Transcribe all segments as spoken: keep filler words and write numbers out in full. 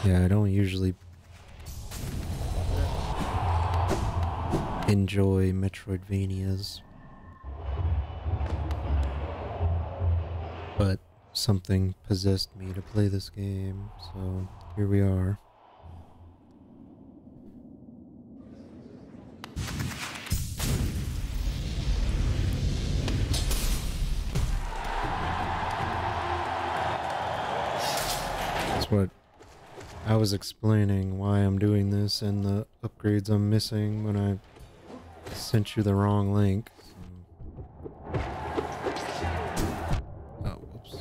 Yeah, I don't usually enjoy Metroidvanias, but something possessed me to play this game, so here we are. That's what I was explaining, why I'm doing this and the upgrades I'm missing when I sent you the wrong link. So. Oh, whoops.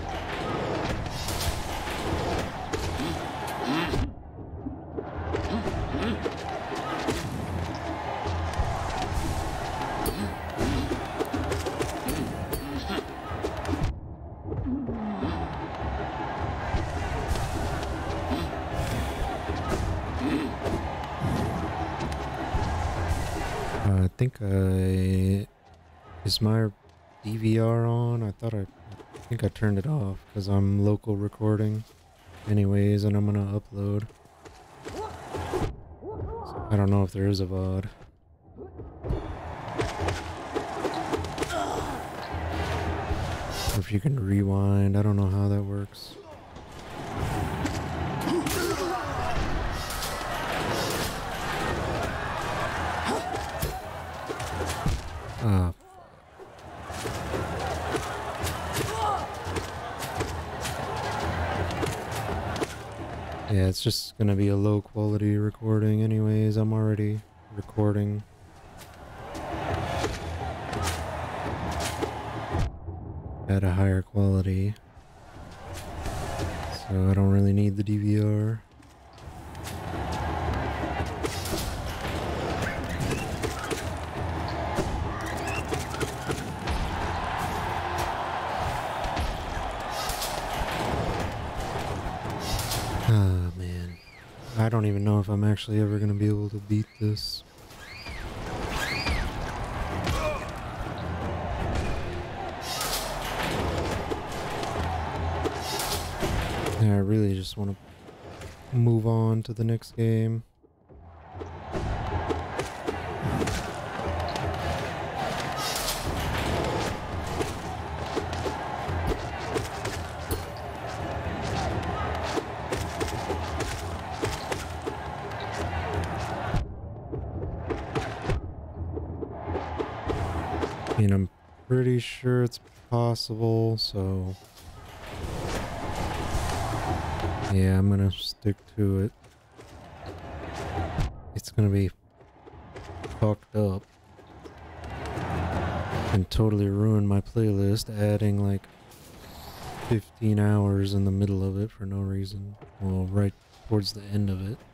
I think I... Is my D V R on? I thought I... I think I turned it off because I'm local recording anyways and I'm gonna upload. So I don't know if there is a V O D. Or if you can rewind, I don't know how that works. Ah, yeah, it's just gonna be a low quality recording anyways. I'm already recording. At a higher quality. So I don't really need the D V R. Ah, man. I don't even know if I'm actually ever gonna be able to beat this. Yeah, I really just want to move on to the next game. I mean, I'm pretty sure it's possible, so yeah, I'm gonna stick to it. It's gonna be fucked up and totally ruin my playlist, adding like fifteen hours in the middle of it for no reason. Well, right towards the end of it.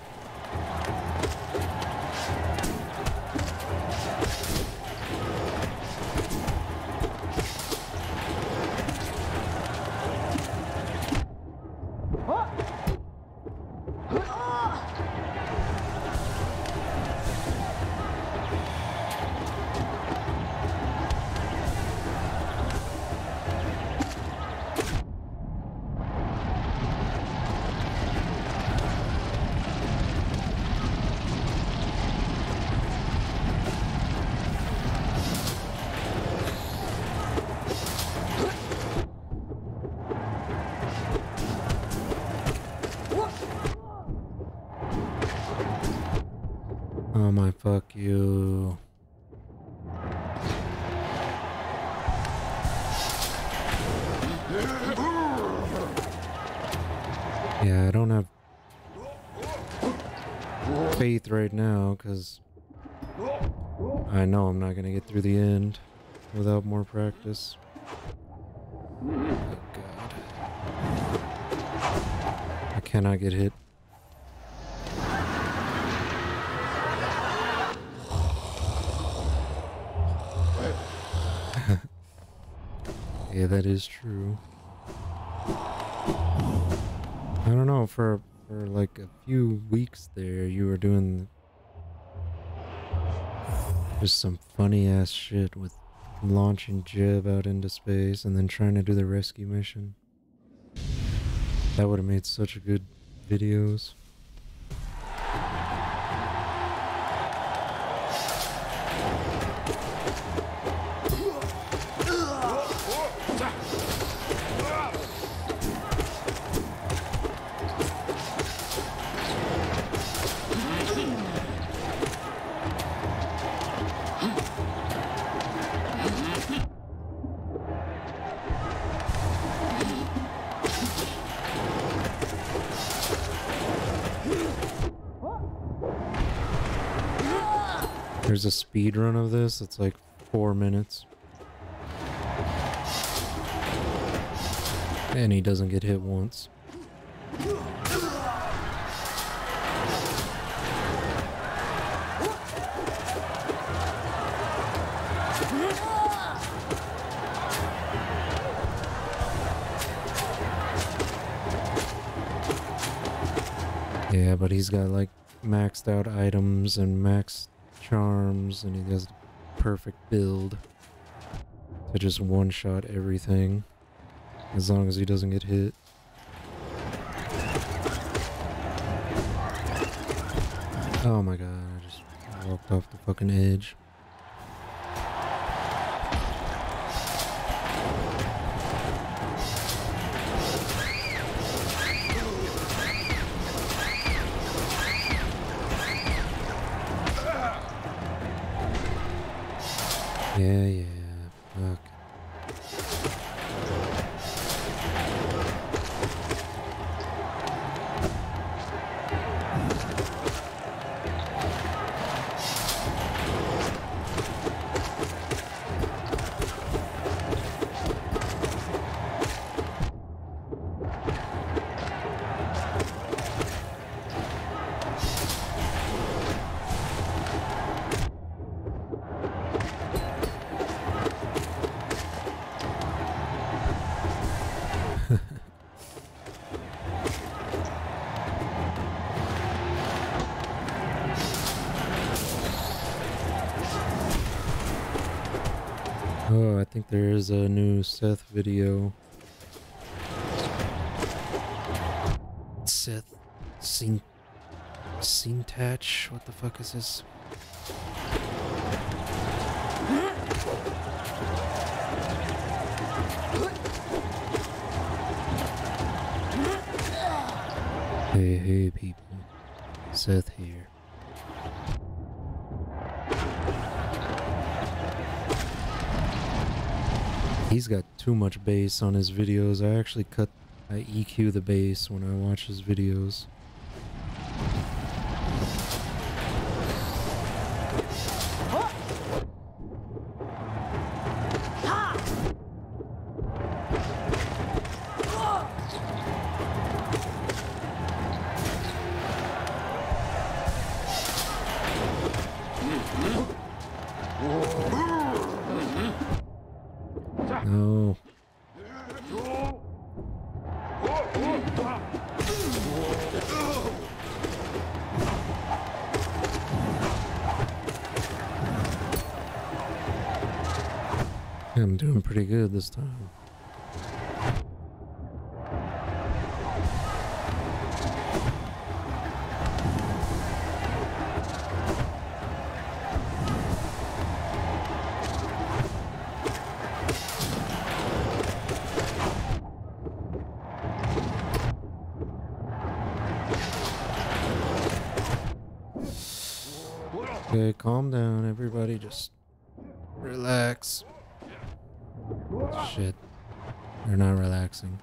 Oh my, fuck you. Yeah, I don't have faith right now because I know I'm not gonna get through the end without more practice. Oh god. I cannot get hit. Yeah, that is true. I don't know, for for like a few weeks there, you were doing just some funny ass shit with launching Jib out into space and then trying to do the rescue mission. That would have made such a good videos. There's a speed run of this. It's like four minutes. And he doesn't get hit once. Yeah, but he's got like maxed out items and max charms, and he has the perfect build to just one-shot everything as long as he doesn't get hit. Oh my god, I just walked off the fucking edge. Yeah, yeah, fuck. Oh, I think there is a new Seth video. Seth Sin Sintach? What the fuck is this? Hey, hey people. Seth here. He's got too much bass on his videos. I actually cut, I E Q the bass when I watch his videos. No. I'm doing pretty good this time. Okay, calm down, everybody, just relax. Shit, they're not relaxing.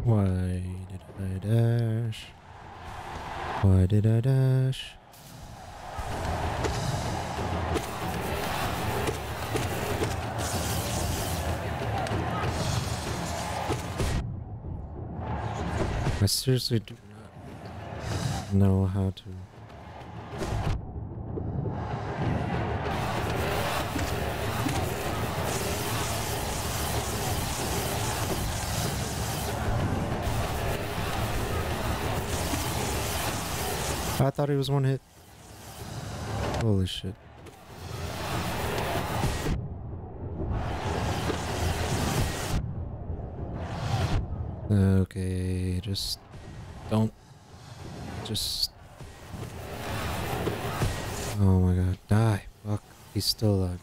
Why did I dash? Why did I dash? I seriously do not know how to. I thought he was one hit. Holy shit. Okay, just don't. Just. Oh my god, die. Fuck, he's still alive.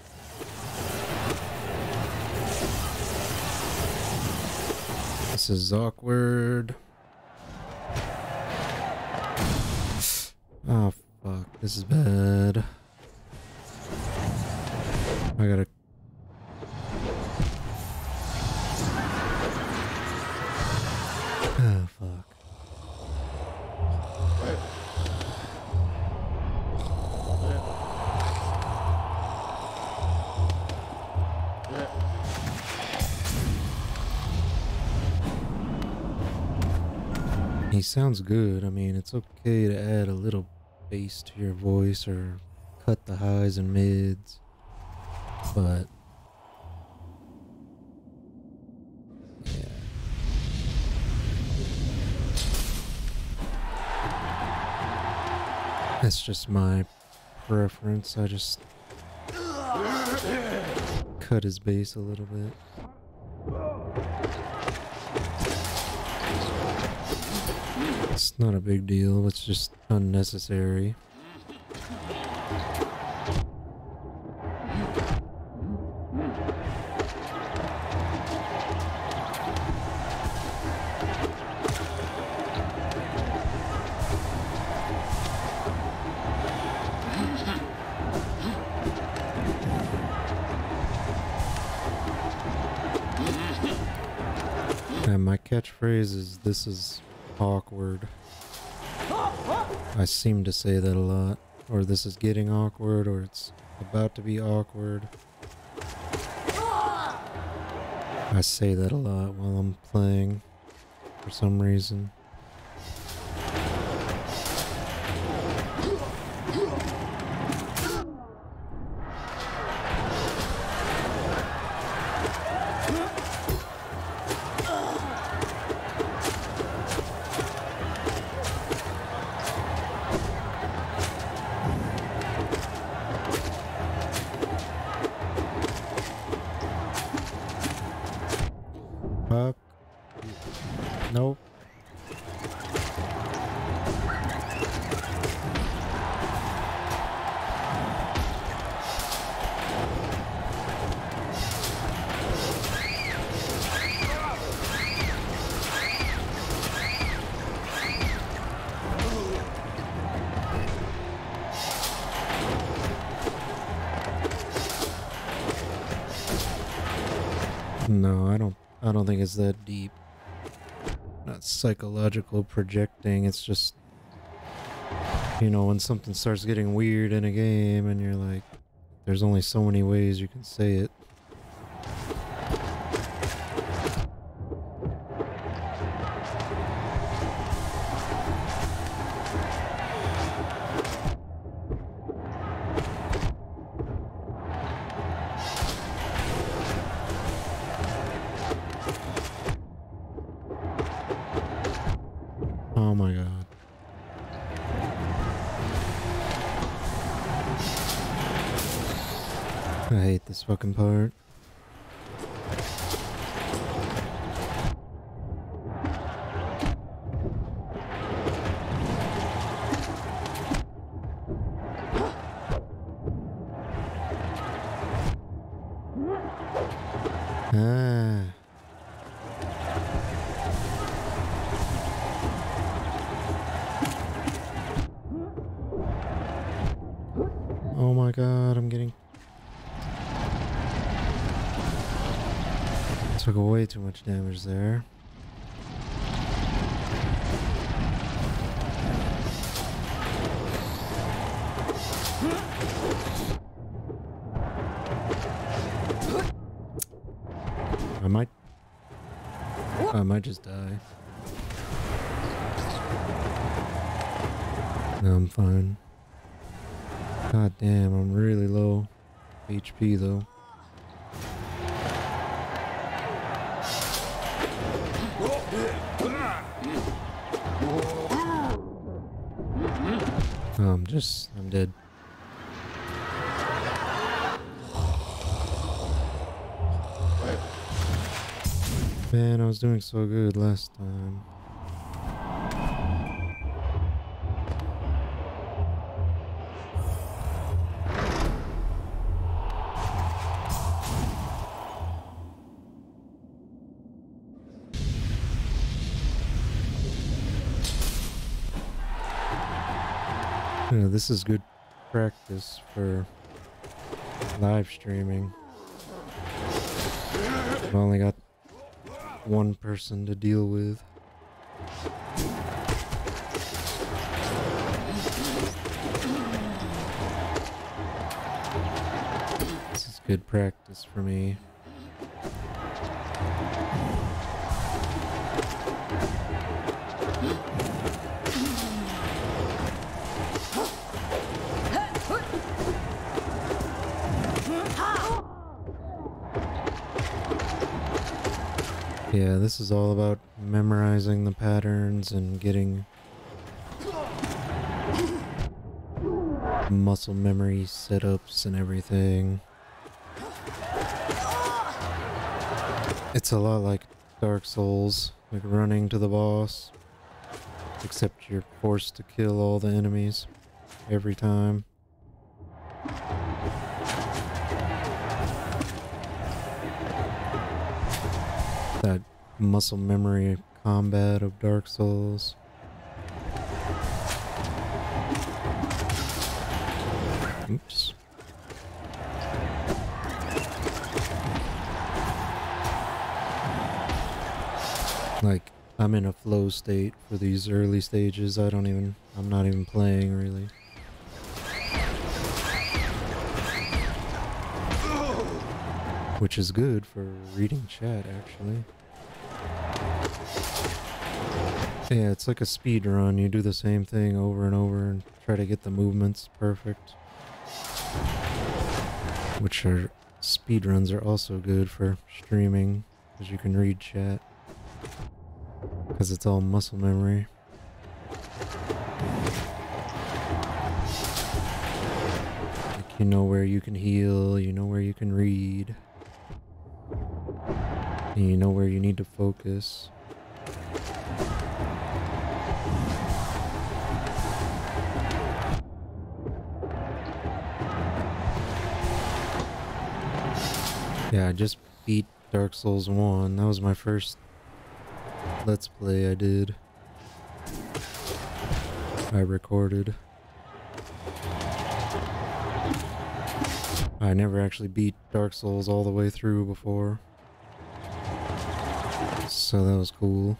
This is awkward. Oh fuck, this is bad. I gotta. Oh fuck. He sounds good. I mean, it's okay to add a little bass to your voice or cut the highs and mids, but yeah. That's just my preference. I just cut his bass a little bit. It's not a big deal, it's just unnecessary. And my catchphrase is, "This is awkward." I seem to say that a lot. Or this is getting awkward, or it's about to be awkward. I say that a lot while I'm playing, for some reason. Fuck. Nope. No, I don't I don't think it's that deep. Not psychological projecting, it's just, you know, when something starts getting weird in a game and you're like, there's only so many ways you can say it. Oh my god. I hate this fucking part. Ah. Oh my god, I'm getting... Took way too much damage there. I might... I might just die. No, I'm fine. God damn, I'm really low H P though. Oh, I'm just... I'm dead. Man, I was doing so good last time. Yeah, this is good practice for live streaming. I've only got one person to deal with. This is good practice for me. Yeah, this is all about memorizing the patterns and getting muscle memory setups and everything. It's a lot like Dark Souls, like running to the boss, except you're forced to kill all the enemies every time. That muscle memory combat of Dark Souls. Oops. Like, I'm in a flow state for these early stages. I don't even, I'm not even playing really. Which is good for reading chat, actually. Yeah, it's like a speed run. You do the same thing over and over and try to get the movements perfect. Which are, speed runs are also good for streaming, because you can read chat. Because it's all muscle memory. Like, you know where you can heal, you know where you can read. And you know where you need to focus. Yeah, I just beat Dark Souls one. That was my first Let's Play I did. I recorded. I never actually beat Dark Souls all the way through before. So that was cool.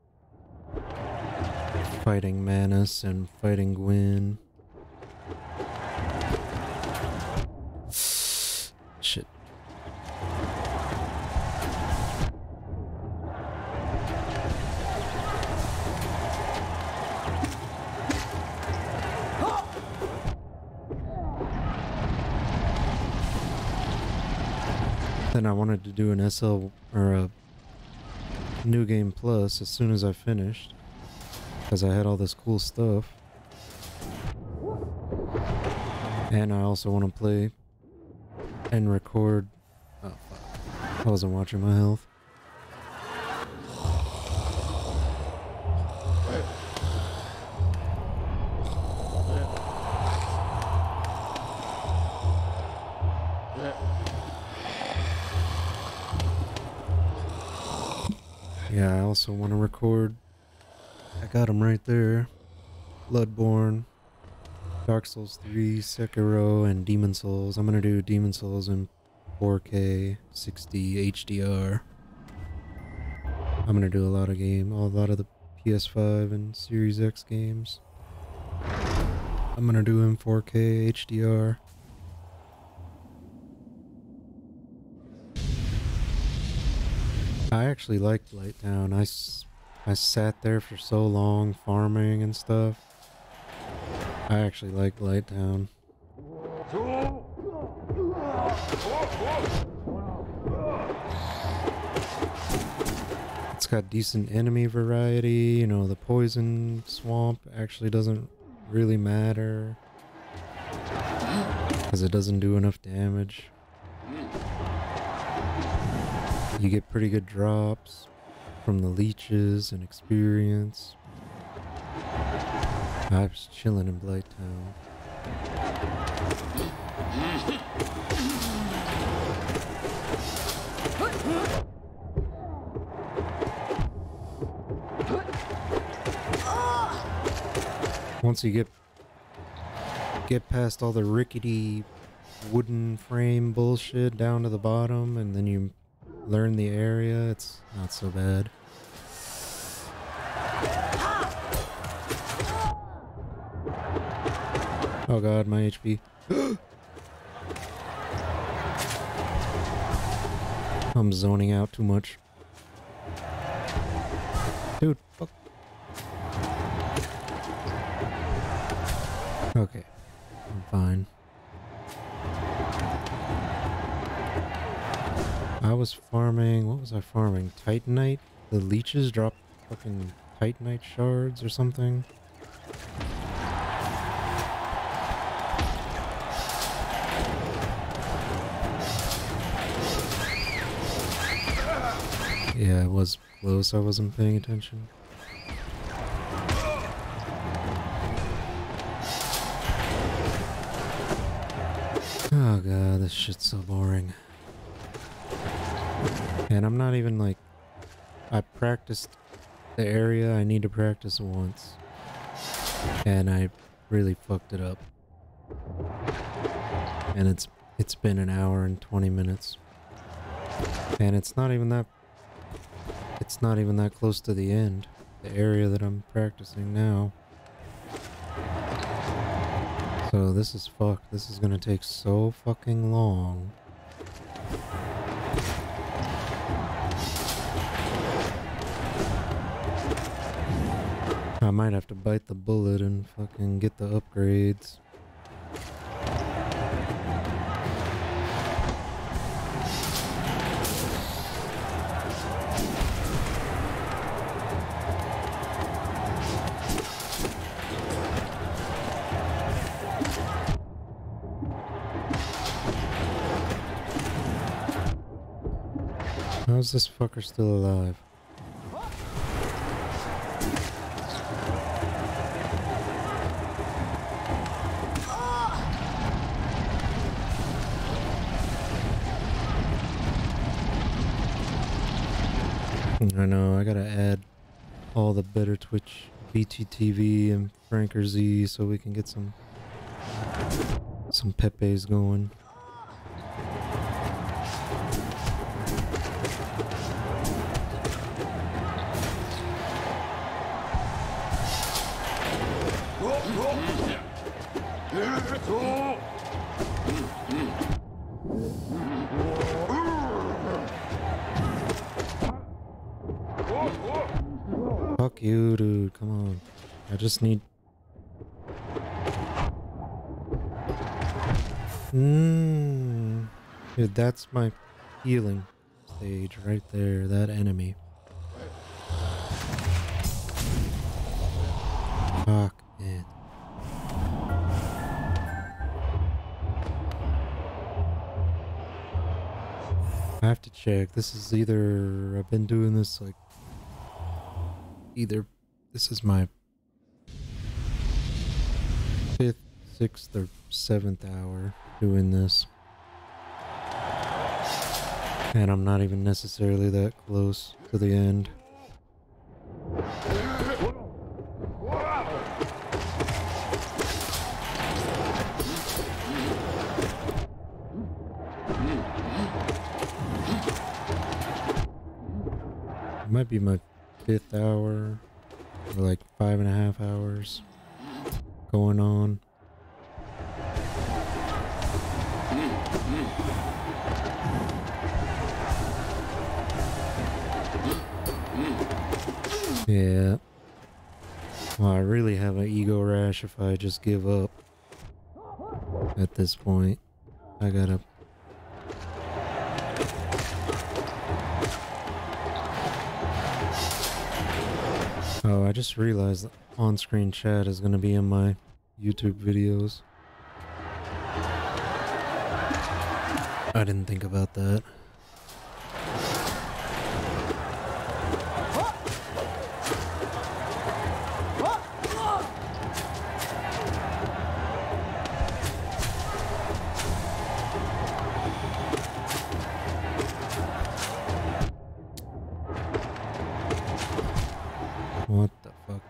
Fighting Manus and fighting Gwyn. Shit. Then I wanted to do an S L or a New Game Plus as soon as I finished, because I had all this cool stuff. And I also want to play and record. Oh fuck. I wasn't watching my health. Yeah, I also want to record. I got them right there. Bloodborne, Dark Souls three, Sekiro, and Demon Souls. I'm gonna do Demon Souls in four K, sixty H D R. I'm gonna do a lot of game, a lot of the P S five and Series X games. I'm gonna do in four K H D R. I actually liked Blighttown. I, s I sat there for so long farming and stuff. I actually like Blighttown. It's got decent enemy variety, you know, the poison swamp actually doesn't really matter because it doesn't do enough damage. You get pretty good drops from the leeches and experience. I was chilling in Blighttown. Once you get get past all the rickety wooden frame bullshit down to the bottom, and then you learn the area, it's not so bad. Oh god, my H P. I'm zoning out too much. Dude, fuck. Okay, I'm fine. I was farming, what was I farming? Titanite? The leeches drop fucking Titanite shards or something? Yeah, it was close, I wasn't paying attention. Oh god, this shit's so boring. And I'm not even like... I practiced the area I need to practice once. And I really fucked it up. And it's it's been an hour and twenty minutes. And it's not even that... It's not even that close to the end. The area that I'm practicing now. So this is fucked. This is gonna take so fucking long. I might have to bite the bullet and fucking get the upgrades. How's this fucker still alive? I know, I gotta add all the better Twitch B T T V and Franker Z so we can get some some Pepes going. Fuck you, dude. Come on. I just need... Mmm. Dude, that's my healing stage right there. That enemy. Fuck it. I have to check. This is either... I've been doing this like... Either this is my fifth, sixth, or seventh hour doing this. And I'm not even necessarily that close to the end. It might be my fifth hour, or like five and a half hours going on. Yeah. Well, I really have an ego rash if I just give up at this point. I gotta... Oh, I just realized that on-screen chat is gonna be in my YouTube videos. I didn't think about that. What the fuck?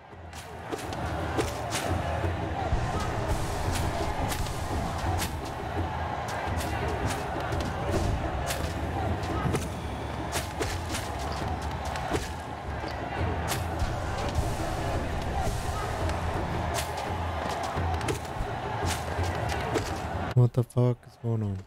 What the fuck is going on?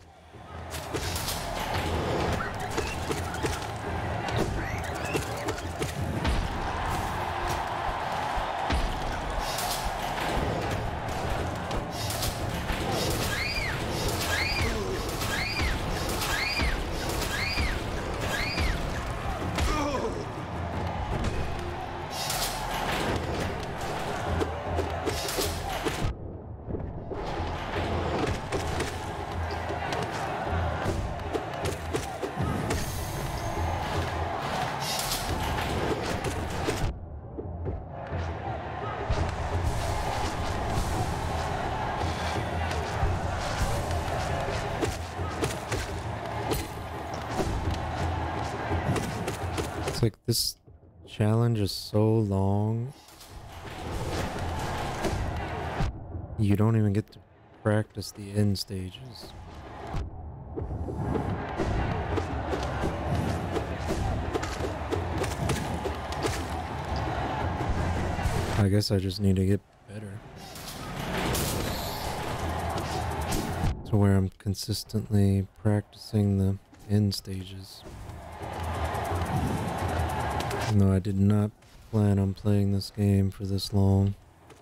Like, this challenge is so long, you don't even get to practice the end stages. I guess I just need to get better to where I'm consistently practicing the end stages. No, I did not plan on playing this game for this long.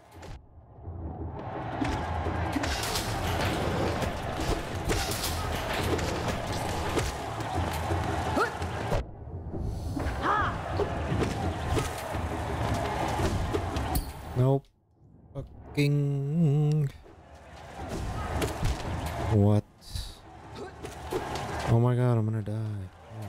Nope. Fucking... What? Oh my god, I'm gonna die. Oh.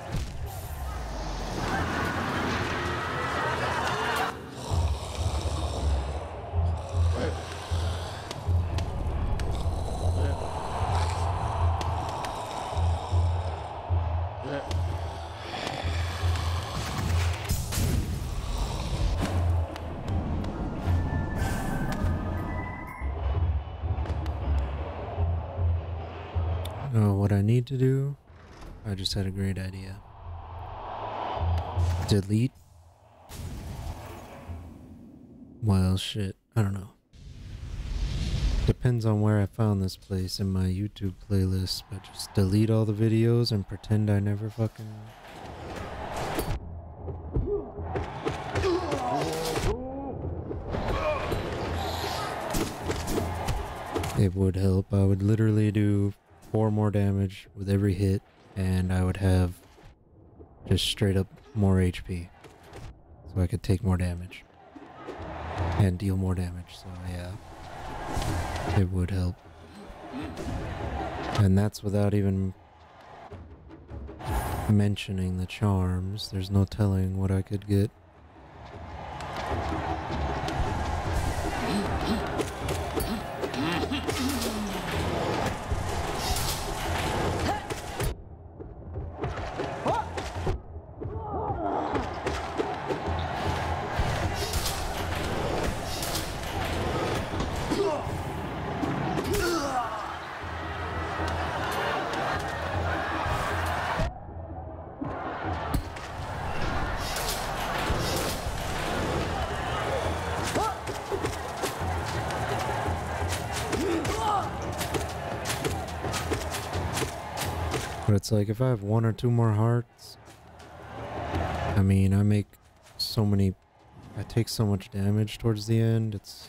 Oh, what I need to do? I just had a great idea. Delete. Well, shit. I don't know. Depends on where I found this place in my YouTube playlist, but just delete all the videos and pretend I never fucking... It would help. I would literally do four more damage with every hit, and I would have just straight up more H P. So I could take more damage. And deal more damage, so yeah. It would help. And that's without even mentioning the charms. There's no telling what I could get. But it's like, if I have one or two more hearts, I mean, I make so many I take so much damage towards the end, it's...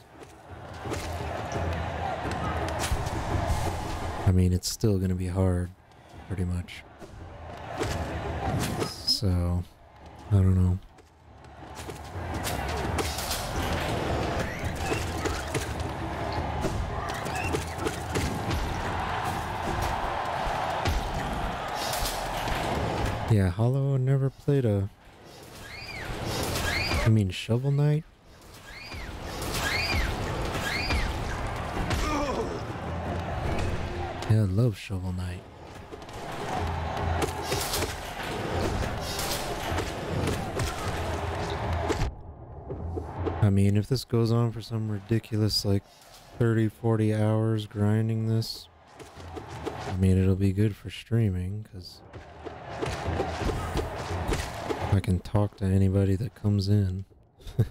I mean, it's still gonna be hard, pretty much. So, I don't know. Yeah, Hollow never played a... I mean, Shovel Knight? Yeah, I love Shovel Knight. I mean, if this goes on for some ridiculous, like, thirty, forty hours grinding this, I mean, it'll be good for streaming, because I can talk to anybody that comes in. uh,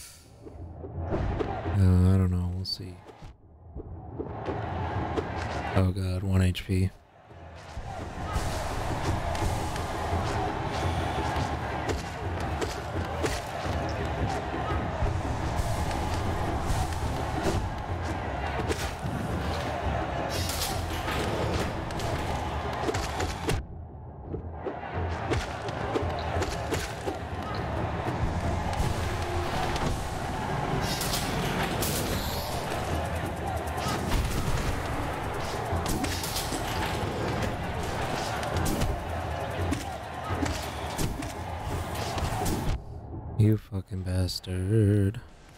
I don't know, we'll see. Oh god, one H P. You fucking bastard.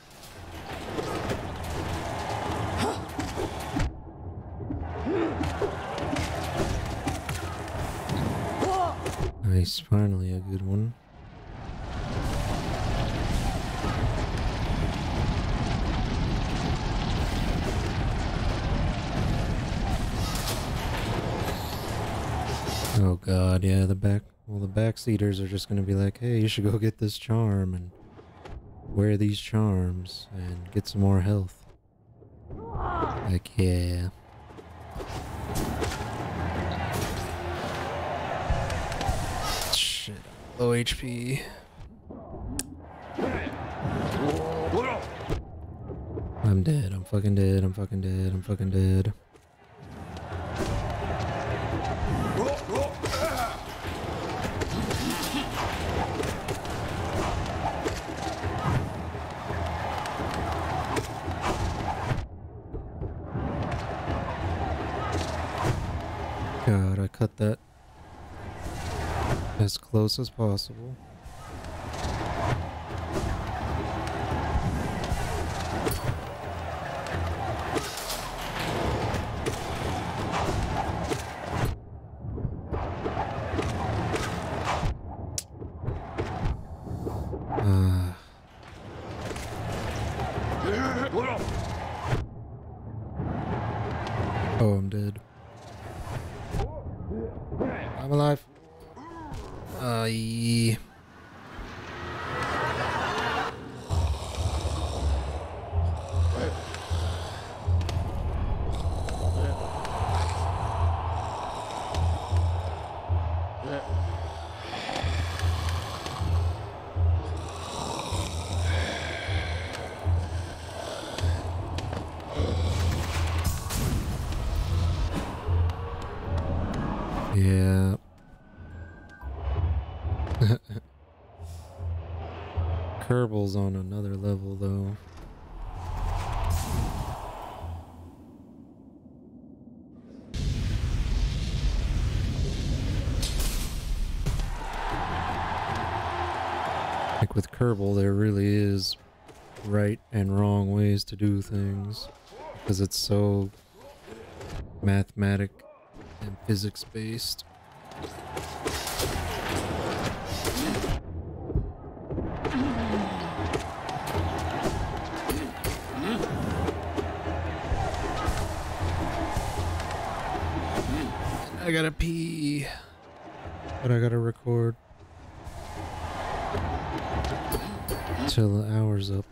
Nice, finally a good one. Oh god, yeah, the back... Well, the backseaters are just gonna be like, hey, you should go get this charm and wear these charms and get some more health. Like, yeah. Shit, low H P. I'm dead, I'm fucking dead, I'm fucking dead, I'm fucking dead. God, I cut that as close as possible. Uh. Oh, I'm dead. I'm alive. Uh, yeah. Yeah. Kerbal's on another level though. Like with Kerbal, there really is right and wrong ways to do things because it's so mathematic and physics based. I gotta pee, but I gotta record till the hour's up.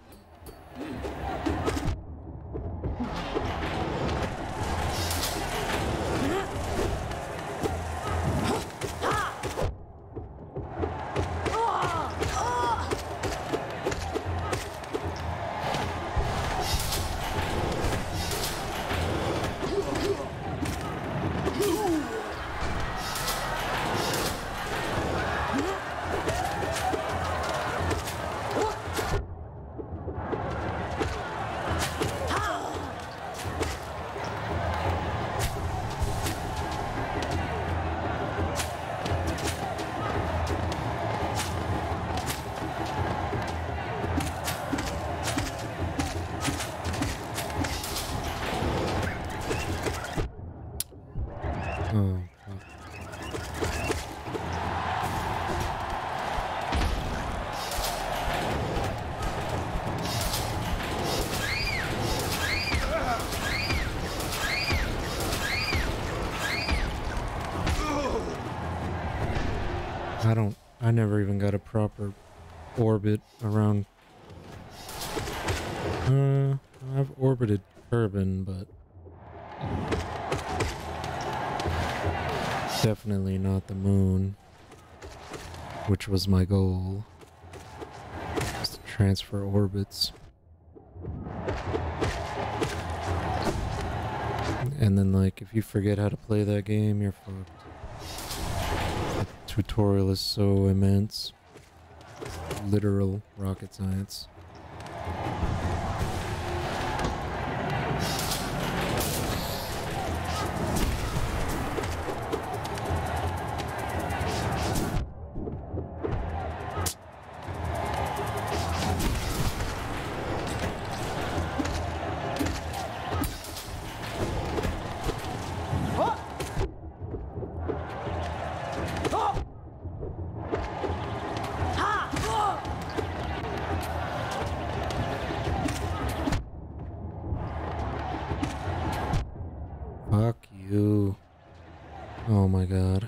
I never even got a proper orbit around. Uh, I've orbited Kerbin, but definitely not the moon, which was my goal. Just to transfer orbits. And then, like, if you forget how to play that game, you're fucked. The tutorial is so immense. Literal rocket science. Fuck you. Oh my god.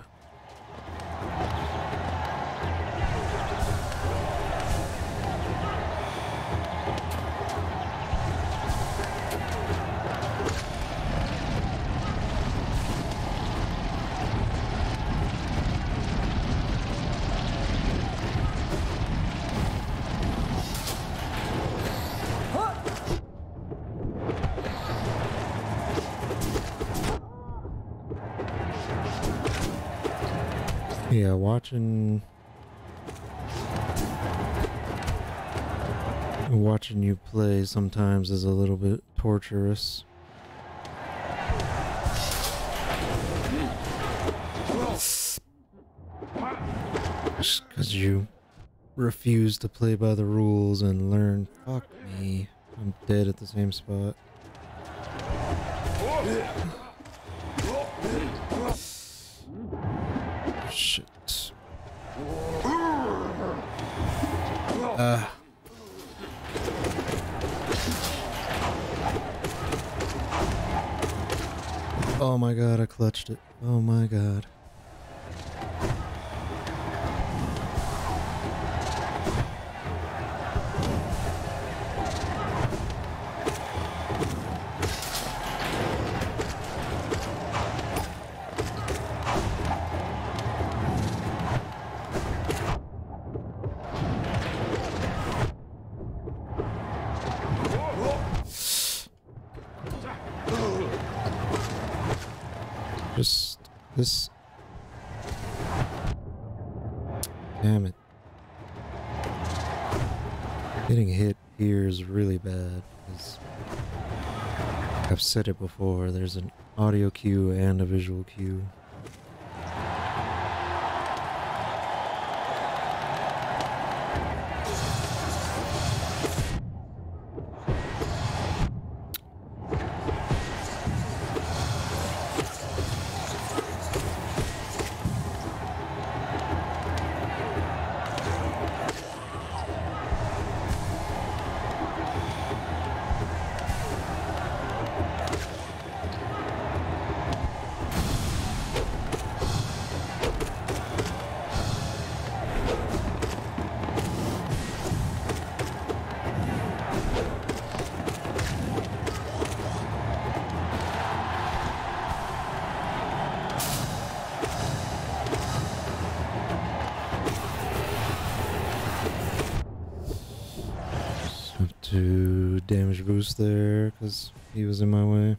Yeah, watching watching you play sometimes is a little bit torturous. Just because you refuse to play by the rules and learn. Fuck me. I'm dead at the same spot. Shit. Uh. Oh my god, I clutched it. Oh my god. Just this. Damn it. Getting hit here is really bad because I've said it before, there's an audio cue and a visual cue. To damage boost there because he was in my way.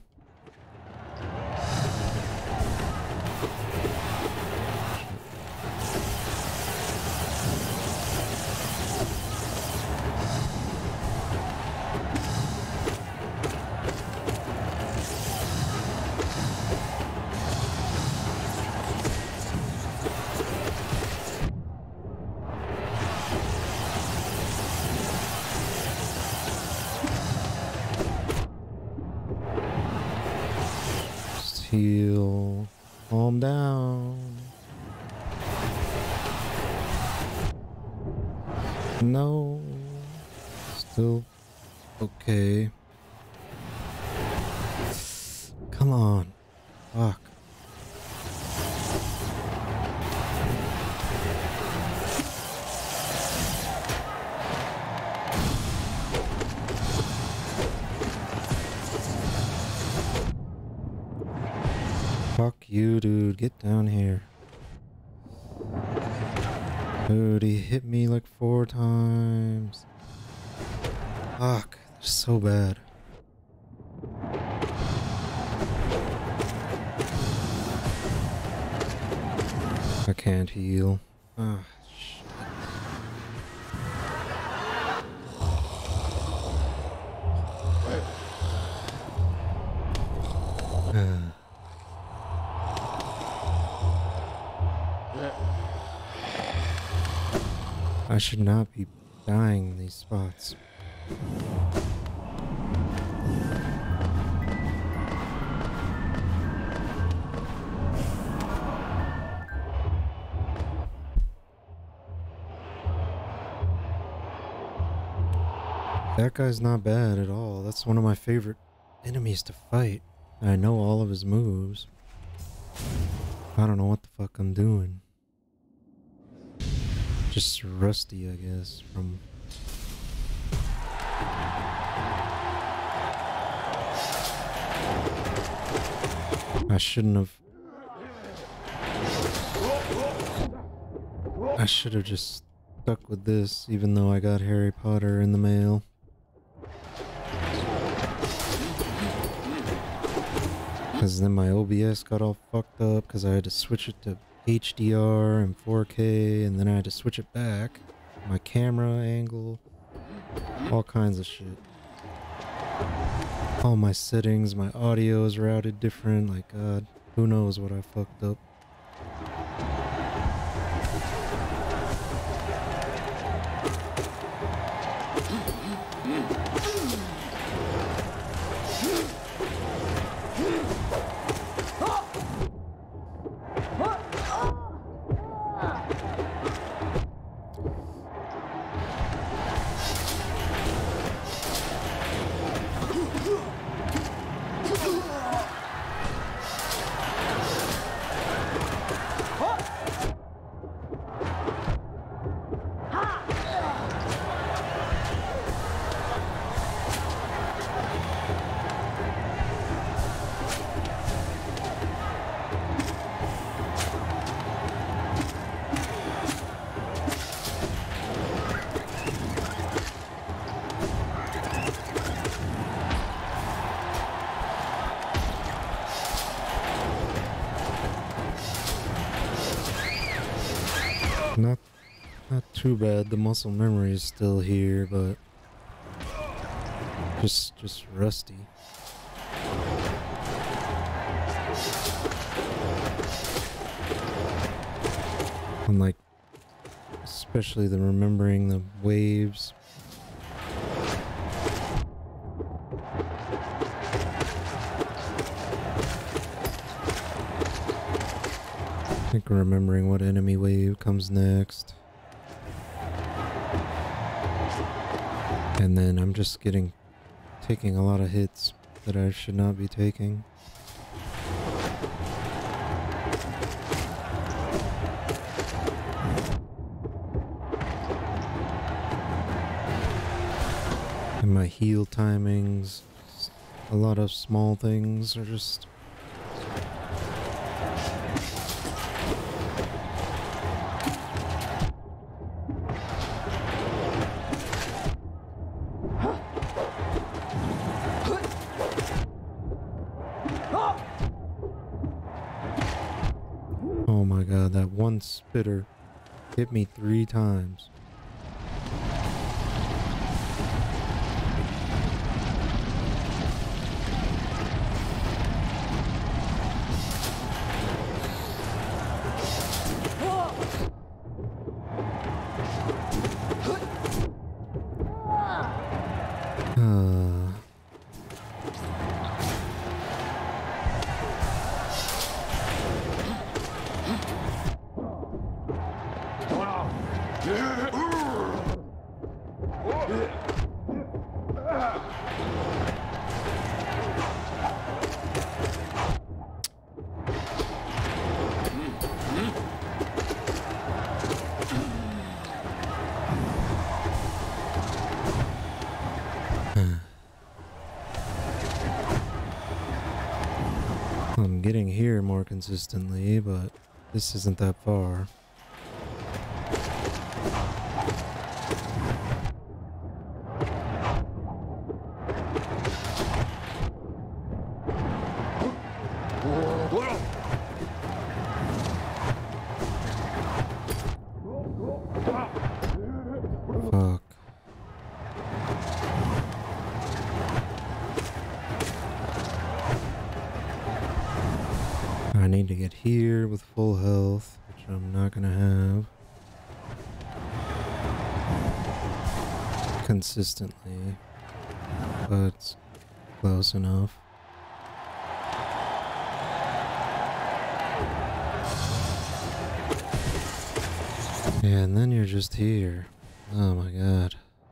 Heal. Calm down. No. Still okay. Come on. Fuck. you, dude. Get down here. Dude, he hit me like four times. Fuck, they're so bad. I can't heal. Ah, shit. I should not be dying in these spots. That guy's not bad at all. That's one of my favorite enemies to fight. I know all of his moves. I don't know what the fuck I'm doing. Just rusty, I guess, from... I shouldn't have... I should have just stuck with this, even though I got Harry Potter in the mail. Because then my O B S got all fucked up because I had to switch it to H D R and four K, and then I had to switch it back. My camera angle, all kinds of shit. All my settings, my audio is routed different. Like, God, who knows what I fucked up. Not, not too bad. The muscle memory is still here, but just, just rusty. And like, especially the remembering the waves. I think remembering what enemy wave comes next. And then I'm just getting, taking a lot of hits that I should not be taking. And my heal timings, a lot of small things are just... Oh my god, that one spitter hit me three times. Uh... I'm getting here more consistently, but this isn't that far. Fuck. I need to get here with full health, which I'm not gonna have consistently, but it's close enough. Yeah, and then you're just here. Oh my god.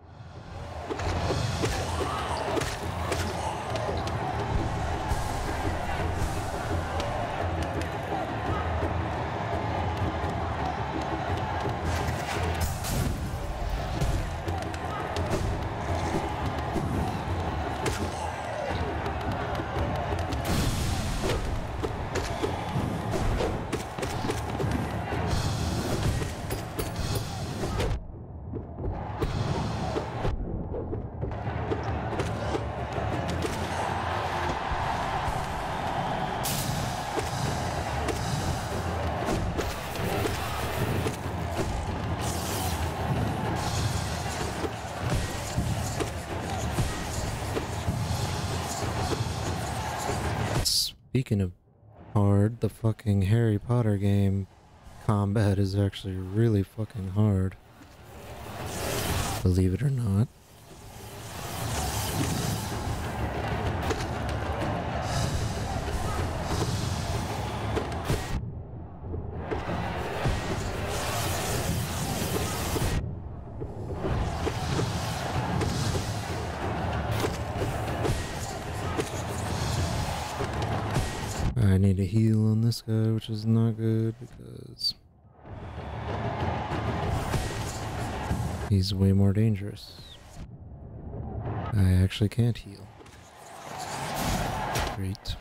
Speaking of hard, the fucking Harry Potter game combat is actually really fucking hard. Believe it or not. I need to heal on this guy, which is not good because he's way more dangerous. I actually can't heal. Great.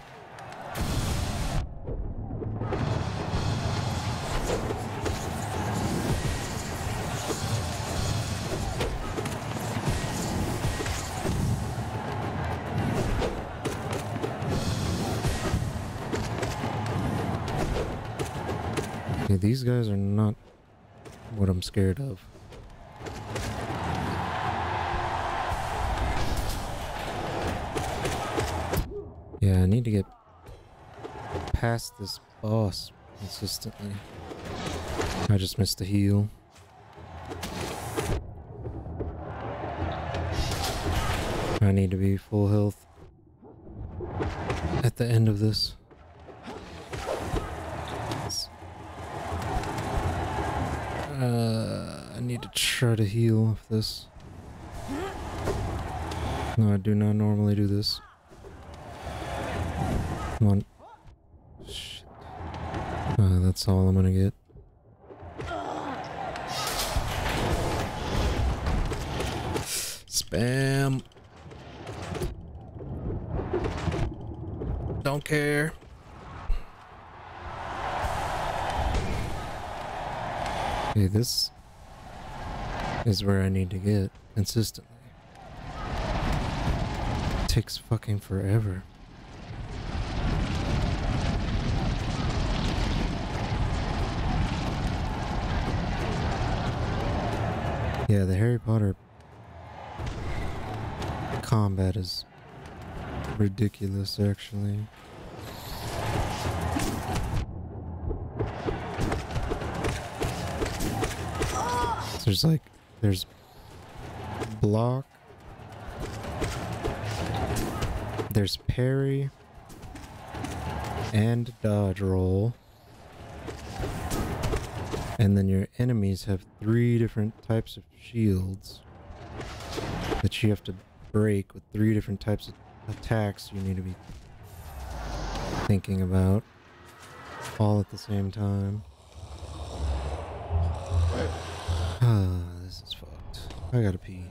Okay, these guys are not what I'm scared of. Yeah, I need to get past this boss consistently. I just missed a heal. I need to be full health at the end of this. Uh, I need to try to heal off this. No, I do not normally do this. Come on. Shit. Uh, that's all I'm gonna get. Spam. Don't care. Okay, this is where I need to get consistently. It takes fucking forever. Yeah, the Harry Potter combat is ridiculous, actually. There's like, there's block, there's parry, and dodge roll. And then your enemies have three different types of shields that you have to break with three different types of attacks you need to be thinking about all at the same time. Ah, this is fucked. I gotta pee.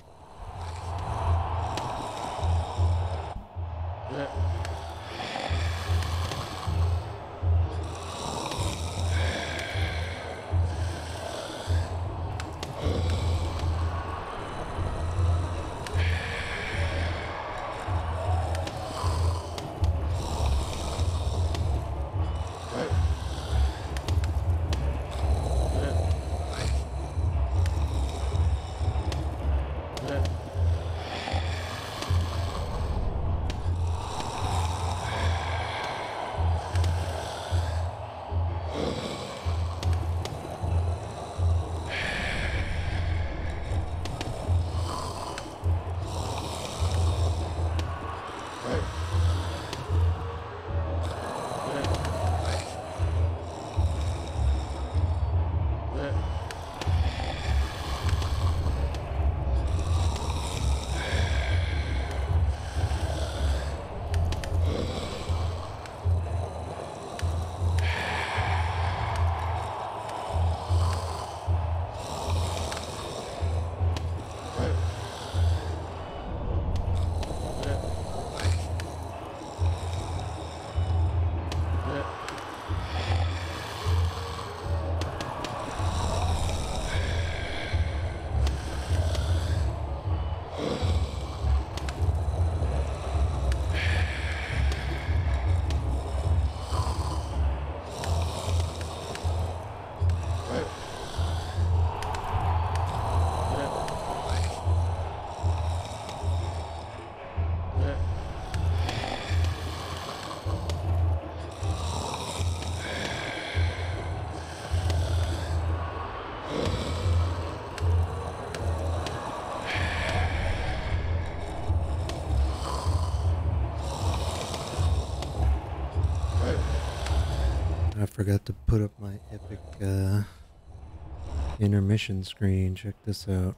Forgot to put up my epic uh, intermission screen. Check this out.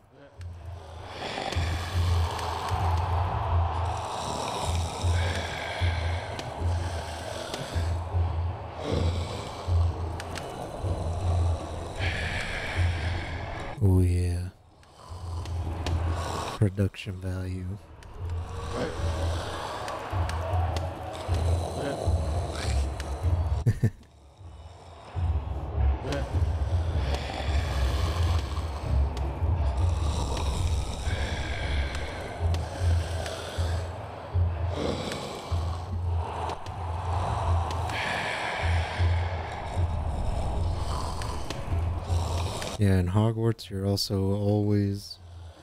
Oh yeah. Production value. Yeah, in Hogwarts, you're also always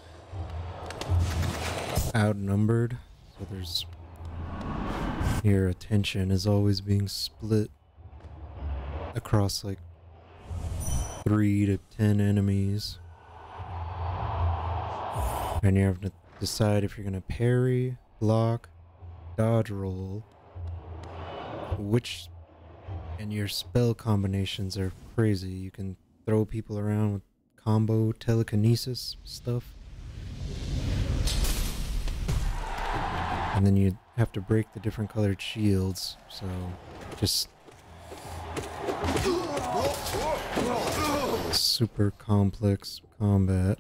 outnumbered. So there's... your attention is always being split across like three to ten enemies. And you have to decide if you're going to parry, block, dodge roll, which... and your spell combinations are crazy. You can throw people around with combo telekinesis stuff. And then you have to break the different colored shields, so just super complex combat.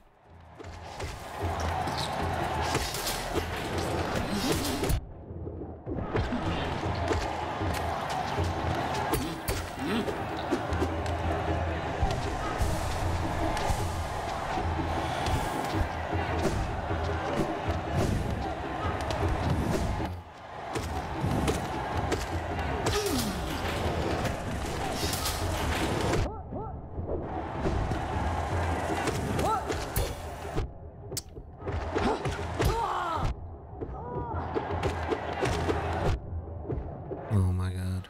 Oh my god.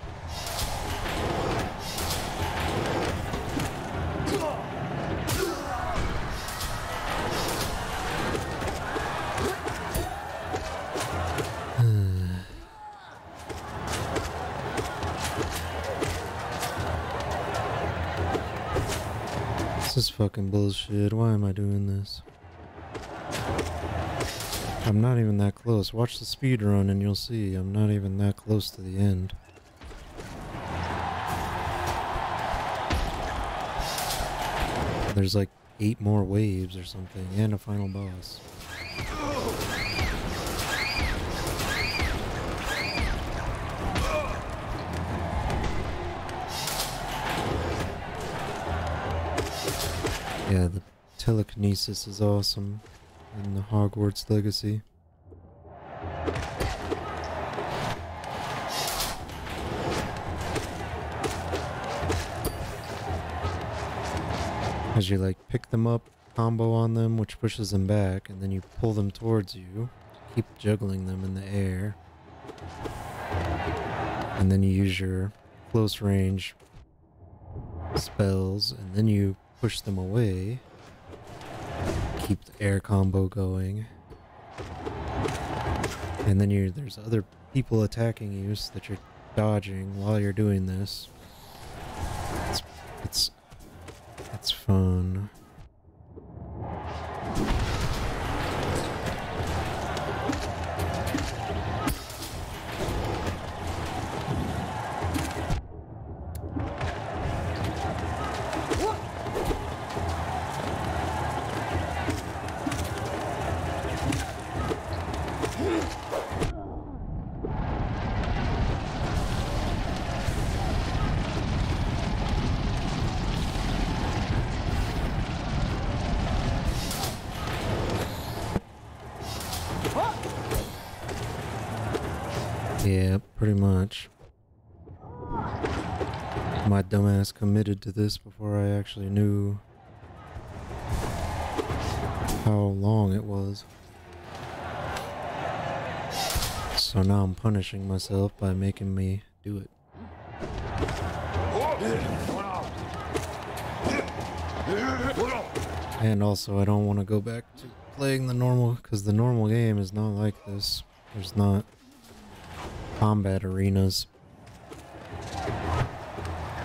This is fucking bullshit. Why am I doing this? I'm not even that close. Watch the speed run and you'll see I'm not even that close to the end. There's like eight more waves or something and a final boss. Yeah, the telekinesis is awesome in the Hogwarts Legacy. As you like pick them up, combo on them, which pushes them back, and then you pull them towards you, keep juggling them in the air, and then you use your close range spells, and then you push them away, keep the air combo going, and then you there's other people attacking you so that you're dodging while you're doing this. It's it's it's fun. Yeah, pretty much. My dumbass committed to this before I actually knew how long it was. So now I'm punishing myself by making me do it. And also I don't want to go back to playing the normal, because the normal game is not like this. There's not combat arenas.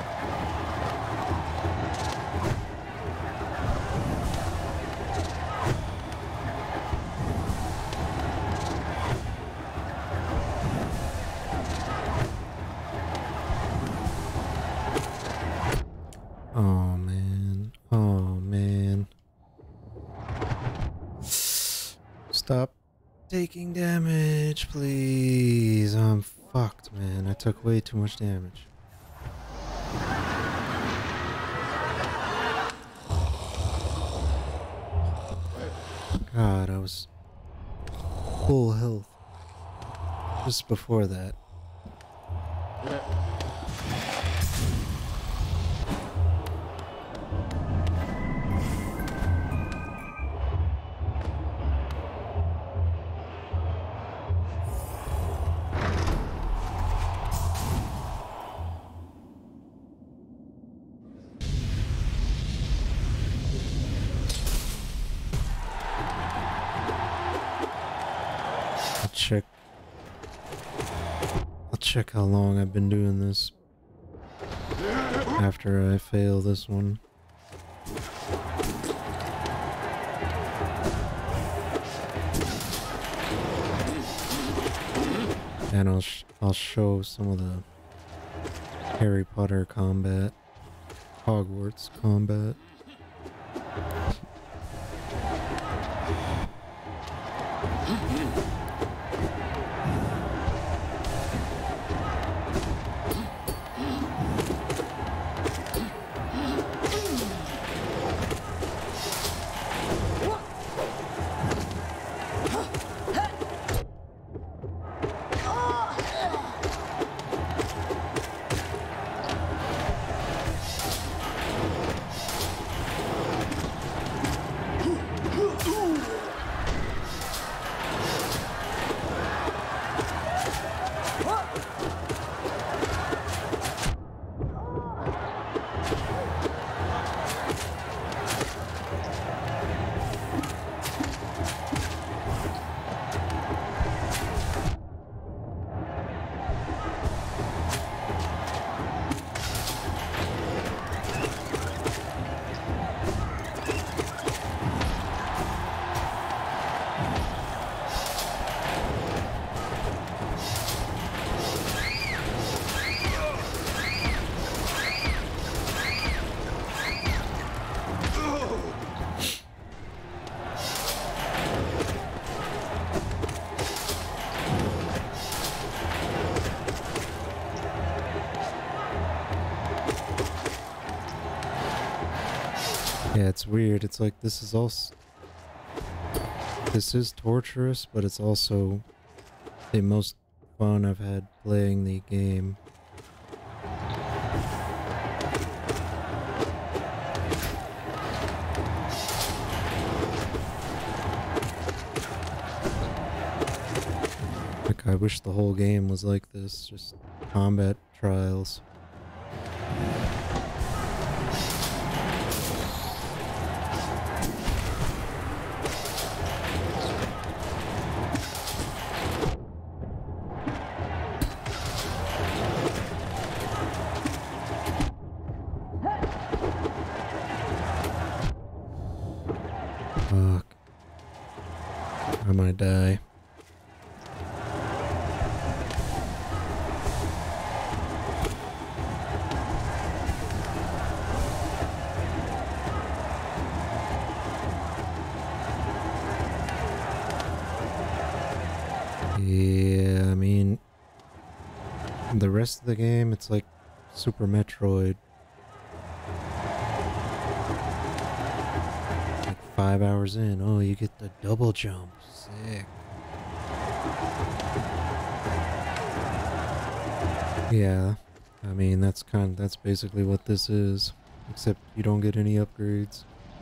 Stop taking damage, please. I'm fucked, man. I took way too much damage. God, I was full health just before that. Check. I'll check how long I've been doing this after I fail this one. And I'll sh I'll show some of the Harry Potter combat, Hogwarts combat. Yeah, it's weird. It's like this is also this is torturous, but it's also the most fun I've had playing the game. Like, I wish the whole game was like this, just combat trials. Fuck. I might die. Yeah, I mean, the rest of the game, it's like Super Metroid. Five hours in, oh, you get the double jump. Sick. Yeah, I mean, that's kind of, that's basically what this is, except you don't get any upgrades.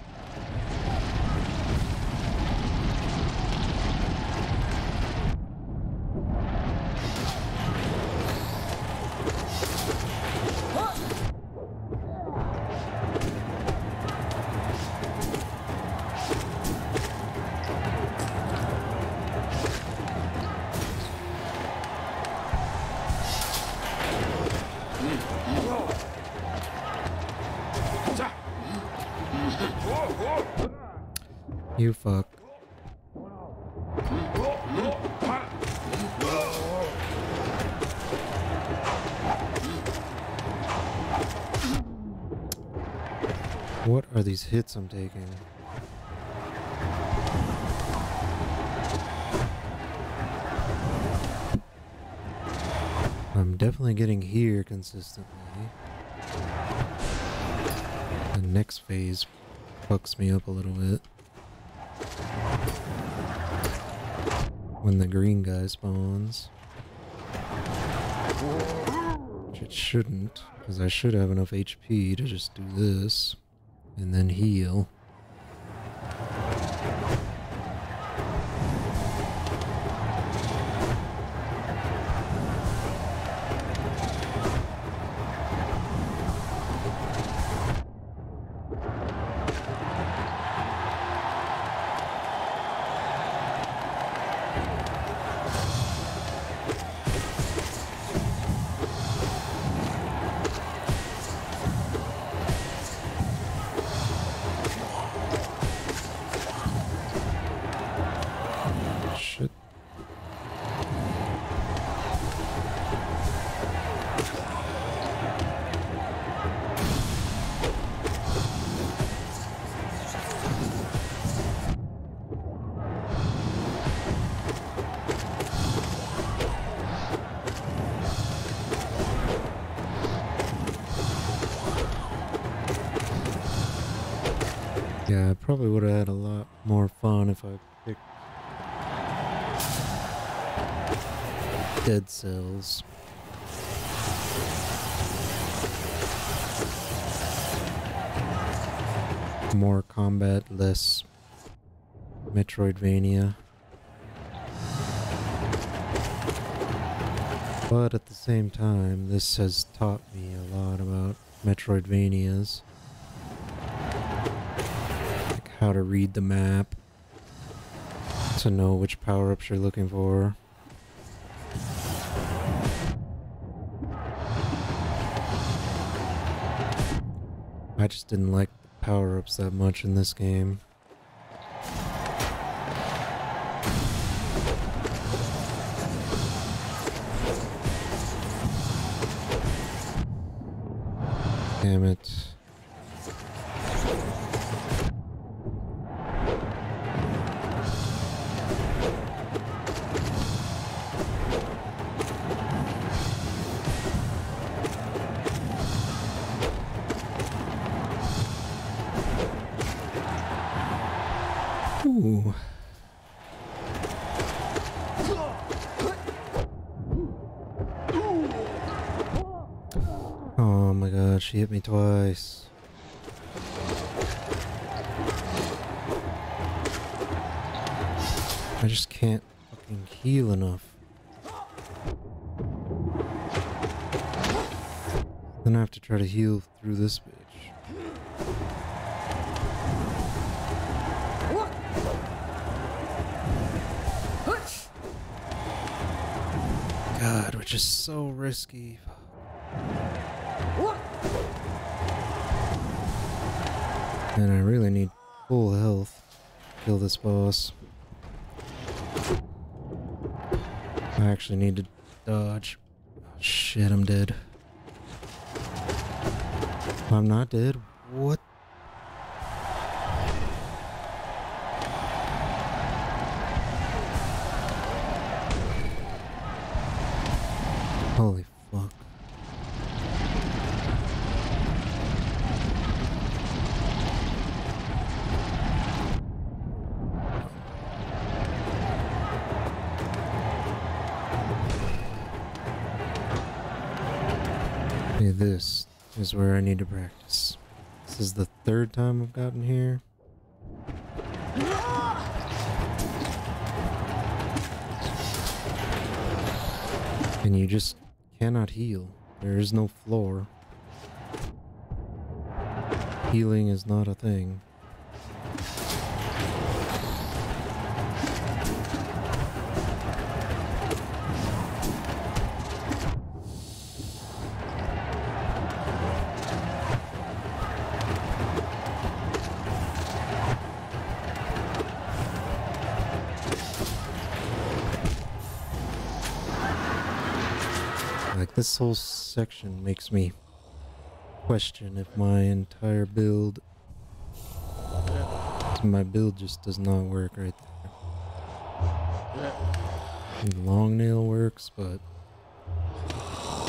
You fuck. What are these hits I'm taking? I'm definitely getting here consistently. The next phase fucks me up a little bit. When the green guy spawns. Which it shouldn't, because I should have enough H P to just do this. And then heal. Yeah, I probably would have had a lot more fun if I picked dead cells. More combat, less Metroidvania. But at the same time, this has taught me a lot about Metroidvanias. How to read the map, to know which power-ups you're looking for. I just didn't like the power-ups that much in this game. Damn it. Ooh. Oh my god, she hit me twice. I just can't fucking heal enough. Then I have to try to heal through this bitch. God, which is so risky. And I really need full health to kill this boss. I actually need to dodge. Shit, I'm dead. I'm not dead. What? Holy fuck. Okay, this is where I need to practice. This is the third time I've gotten here. And you just cannot heal. There is no floor. Healing is not a thing. Like, this whole section makes me question if my entire build... My build just does not work right there. And long nail works, but...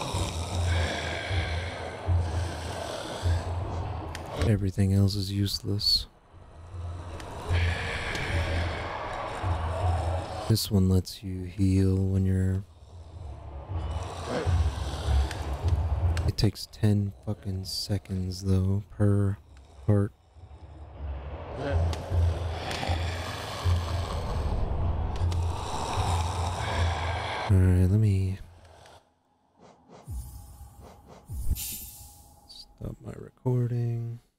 Everything else is useless. This one lets you heal when you're... It takes ten fucking seconds though per part. Alright, let me stop my recording.